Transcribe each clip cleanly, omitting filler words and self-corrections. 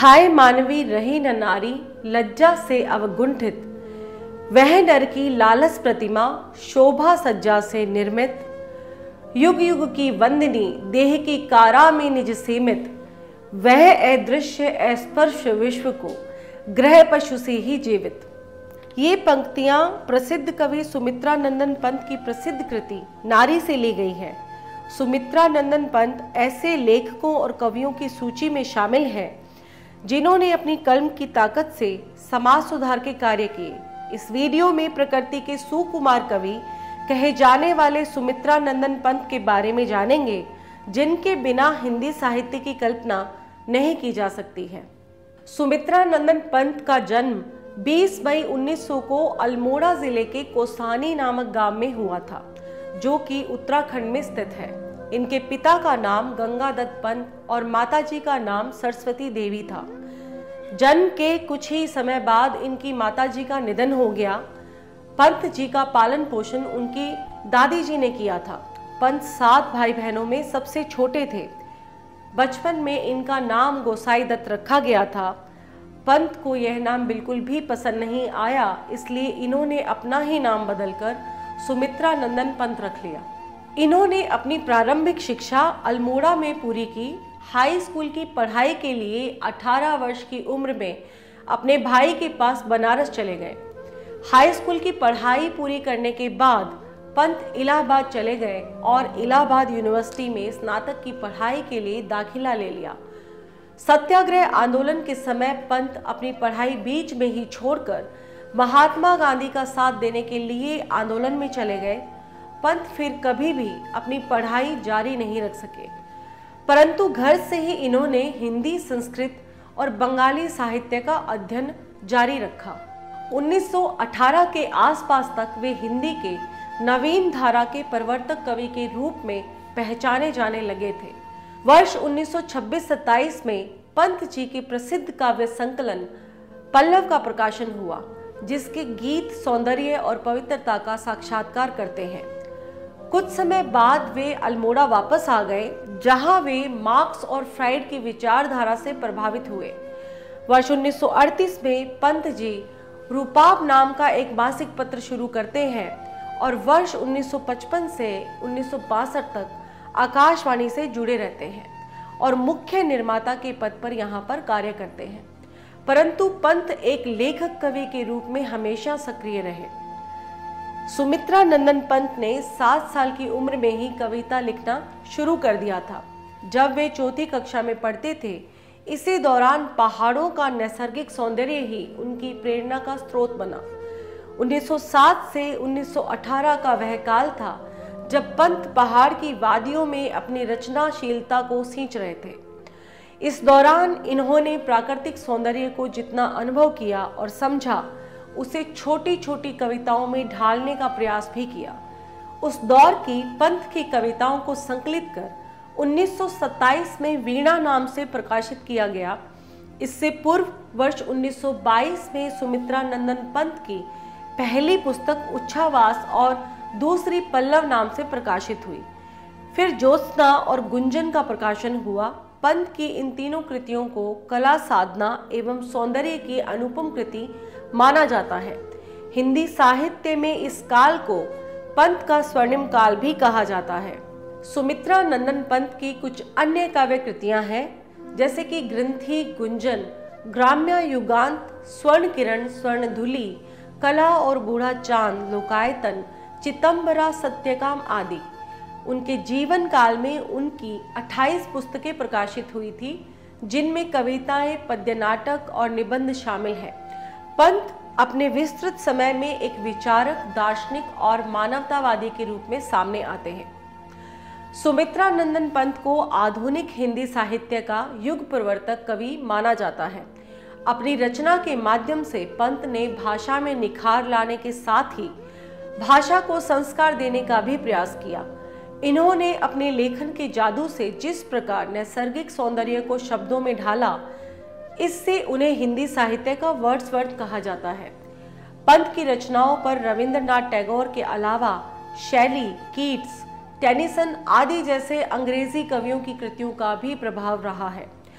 हाय मानवी रही न नारी लज्जा से अवगुंठित, वह नर की लालस प्रतिमा शोभा सज्जा से निर्मित। युग युग की वंदनी देह की कारा में निज सीमित, वह अदृश्य अस्पर्श विश्व को ग्रह पशु से ही जीवित। ये पंक्तियां प्रसिद्ध कवि सुमित्रा नंदन पंत की प्रसिद्ध कृति नारी से ली गई हैं। सुमित्रा नंदन पंत ऐसे लेखकों और कवियों की सूची में शामिल हैं जिन्होंने अपनी कलम की ताकत से समाज सुधार के कार्य किए। इस वीडियो में प्रकृति के सुकुमार कवि कहे जाने वाले सुमित्रा नंदन पंत के बारे में जानेंगे, जिनके बिना हिंदी साहित्य की कल्पना नहीं की जा सकती है। सुमित्रा नंदन पंत का जन्म 20 मई 1900 को अल्मोड़ा जिले के कोसानी नामक गांव में हुआ था, जो कि उत्तराखंड में स्थित है। इनके पिता का नाम गंगादत्त पंत और माताजी का नाम सरस्वती देवी था। जन्म के कुछ ही समय बाद इनकी माताजी का निधन हो गया। पंत जी का पालन पोषण उनकी दादी जी ने किया था। पंत 7 भाई बहनों में सबसे छोटे थे। बचपन में इनका नाम गोसाई दत्त रखा गया था। पंत को यह नाम बिल्कुल भी पसंद नहीं आया, इसलिए इन्होंने अपना ही नाम बदलकर सुमित्रा नंदन पंत रख लिया। इन्होंने अपनी प्रारंभिक शिक्षा अल्मोड़ा में पूरी की। हाई स्कूल की पढ़ाई के लिए 18 वर्ष की उम्र में अपने भाई के पास बनारस चले गए। हाई स्कूल की पढ़ाई पूरी करने के बाद पंत इलाहाबाद चले गए और इलाहाबाद यूनिवर्सिटी में स्नातक की पढ़ाई के लिए दाखिला ले लिया। सत्याग्रह आंदोलन के समय पंत अपनी पढ़ाई बीच में ही छोड़कर महात्मा गांधी का साथ देने के लिए आंदोलन में चले गए। पंत फिर कभी भी अपनी पढ़ाई जारी नहीं रख सके, परंतु घर से ही इन्होंने हिंदी, संस्कृत और बंगाली साहित्य का अध्ययन जारी रखा। 1918 के आसपास तक वे हिंदी के नवीन धारा के प्रवर्तक कवि के रूप में पहचाने जाने लगे थे। वर्ष 1926-27 में पंत जी के प्रसिद्ध काव्य संकलन पल्लव का प्रकाशन हुआ, जिसके गीत सौंदर्य और पवित्रता का साक्षात्कार करते हैं। कुछ समय बाद वे अल्मोड़ा वापस आ गए, जहां वे मार्क्स और फ्राइड की विचारधारा से प्रभावित हुए। वर्ष 1938 में पंत जी रूपाप नाम का एक मासिक पत्र शुरू करते हैं और वर्ष 1955 से 1962 तक आकाशवाणी से जुड़े रहते हैं और मुख्य निर्माता के पद पर यहाँ पर कार्य करते हैं। परंतु पंत एक लेखक कवि के रूप में हमेशा सक्रिय रहे। सुमित्रा नंदन पंत ने 7 साल की उम्र में ही कविता लिखना शुरू कर दिया था। जब वे 4th कक्षा में पढ़ते थे, इसी दौरान पहाड़ों का नैसर्गिक सौंदर्य ही उनकी प्रेरणा का स्रोत बना। 1907 से 1918 का वह काल था जब पंत पहाड़ की वादियों में अपनी रचनाशीलता को सींच रहे थे। इस दौरान इन्होंने प्राकृतिक सौंदर्य को जितना अनुभव किया और समझा, उसे छोटी छोटी कविताओं में ढालने का प्रयास भी किया। उस दौर की पंत की कविताओं को संकलित कर 1927 में वीणा नाम से प्रकाशित किया गया। इससे पूर्व वर्ष 1922 में सुमित्रा नंदन पंत की पहली पुस्तक उच्छावास और दूसरी पल्लव नाम से प्रकाशित हुई। फिर ज्योत्सना और गुंजन का प्रकाशन हुआ। पंत की इन तीनों कृतियों को कला साधना एवं सौंदर्य की अनुपम कृति माना जाता है। हिंदी साहित्य में इस काल को पंत का स्वर्णिम काल भी कहा जाता है। सुमित्रा नंदन पंत की कुछ अन्य काव्य कृतियां हैं, जैसे कि ग्रंथि, गुंजन, ग्राम्य युगांत, स्वर्ण किरण, स्वर्ण धुली, कला और बूढ़ा चांद, लोकायतन, चितंबरा, सत्यकाम आदि। उनके जीवन काल में उनकी 28 पुस्तकें प्रकाशित हुई थी, जिनमें कविताएं, पद्य नाटक और निबंध शामिल हैं। पंत अपने विस्तृत समय में एक विचारक, दार्शनिक और मानवतावादी के रूप में सामने आते हैं। सुमित्रा नंदन पंत को आधुनिक हिंदी साहित्य का युग प्रवर्तक कवि माना जाता है। अपनी रचना के माध्यम से पंत ने भाषा में निखार लाने के साथ ही भाषा को संस्कार देने का भी प्रयास किया। इन्होंने अपने लेखन के जादू से जिस प्रकार नैसर्गिक सौंदर्य को शब्दों में ढाला, इससे उन्हें हिंदी साहित्य का वर्ड्सवर्थ कहा जाता है। पंत की रचनाओं पर रविंद्रनाथ टैगोर के अलावा शैली, कीट्स, टेनिसन आदि जैसे अंग्रेजी कवियों की कृतियों का भी प्रभाव रहा है।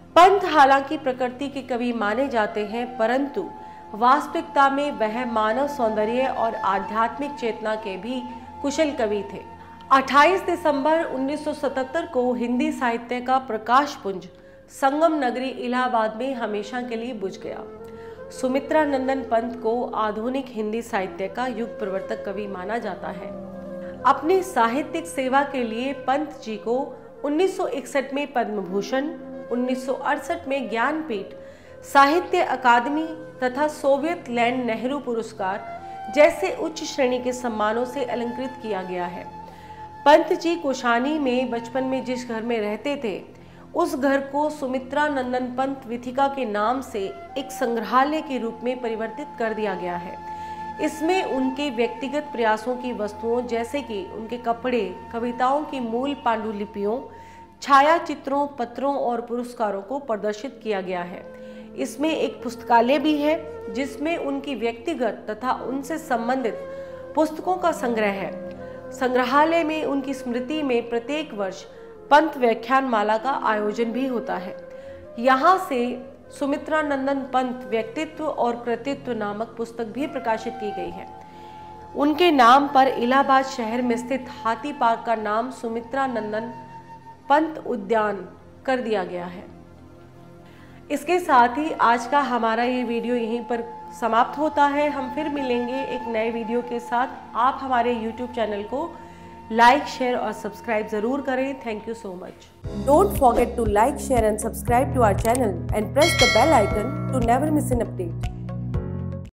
पंत हालांकि प्रकृति के कवि माने जाते हैं, परंतु वास्तविकता में वह मानव सौंदर्य और आध्यात्मिक चेतना के भी कुशल कवि थे। 28 दिसंबर 1977 को हिंदी साहित्य का प्रकाश पुंज संगम नगरी इलाहाबाद में हमेशा के लिए बुझ गया। सुमित्रा नंदन पंत को आधुनिक हिंदी साहित्य का युग प्रवर्तक कवि माना जाता है। अपनी साहित्यिक सेवा के लिए पंत जी को 1961 में पद्म भूषण, 1968 में ज्ञानपीठ, साहित्य अकादमी तथा सोवियत लैंड नेहरू पुरस्कार जैसे उच्च श्रेणी के सम्मानों से अलंकृत किया गया है। पंत जी कोशानी में बचपन में जिस घर में रहते थे, उस घर को सुमित्रा नंदन पंत वीथिका के नाम से एक संग्रहालय के रूप में परिवर्तित कर दिया गया है। इसमें उनके व्यक्तिगत प्रयासों की वस्तुओं जैसे कि उनके कपड़े, कविताओं की मूल पांडुलिपियों, छायाचित्रों, पत्रों और पुरस्कारों को प्रदर्शित किया गया है। इसमें एक पुस्तकालय भी है जिसमें उनकी व्यक्तिगत तथा उनसे संबंधित पुस्तकों का संग्रह है। संग्रहालय में उनकी स्मृति में प्रत्येक वर्ष पंत व्याख्यान माला का आयोजन भी होता है। यहाँ से सुमित्रा नंदन पंत व्यक्तित्व और कृतित्व नामक पुस्तक भी प्रकाशित की गई है। उनके नाम पर इलाहाबाद शहर में स्थित हाथी पार्क का नाम सुमित्रा नंदन पंत उद्यान कर दिया गया है। इसके साथ ही आज का हमारा ये वीडियो यहीं पर समाप्त होता है। हम फिर मिलेंगे एक नए वीडियो के साथ। आप हमारे YouTube चैनल को लाइक, शेयर और सब्सक्राइब जरूर करें। Thank you so much. Don't forget to like, share and subscribe to our channel and press the bell icon to never miss an update.